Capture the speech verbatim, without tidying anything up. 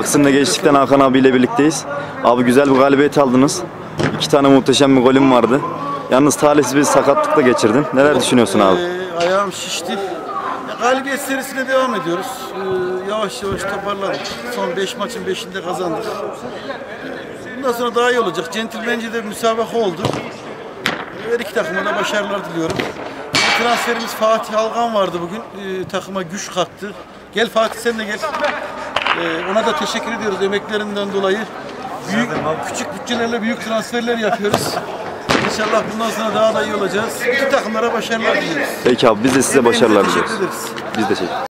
Taksim'de Gençlik'ten Hakan abiyle birlikteyiz. Abi güzel bir galibiyet aldınız. İki tane muhteşem bir golüm vardı. Yalnız talihsiz bir sakatlıkla geçirdin. Neler düşünüyorsun abi? Ee, ayağım şişti. Ya, galibiyet serisine devam ediyoruz. Ee, yavaş yavaş toparladık. Son beş maçın beşinde kazandık. Bundan sonra daha iyi olacak. Centilmence de bir müsabaka oldu. Her iki takıma da başarılar diliyorum. Bir transferimiz Fatih Algan vardı bugün. Ee, takıma güç kattı. Gel Fatih, sen de gel. Ee, ona da teşekkür ediyoruz emeklerinden dolayı. Büyük, küçük bütçelerle büyük transferler yapıyoruz. İnşallah bundan sonra daha da iyi olacağız. Bütün takımlara başarılar diliyoruz. Peki abi, biz de size başarılar Teşekkür diliyoruz. ederiz. Biz de teşekkür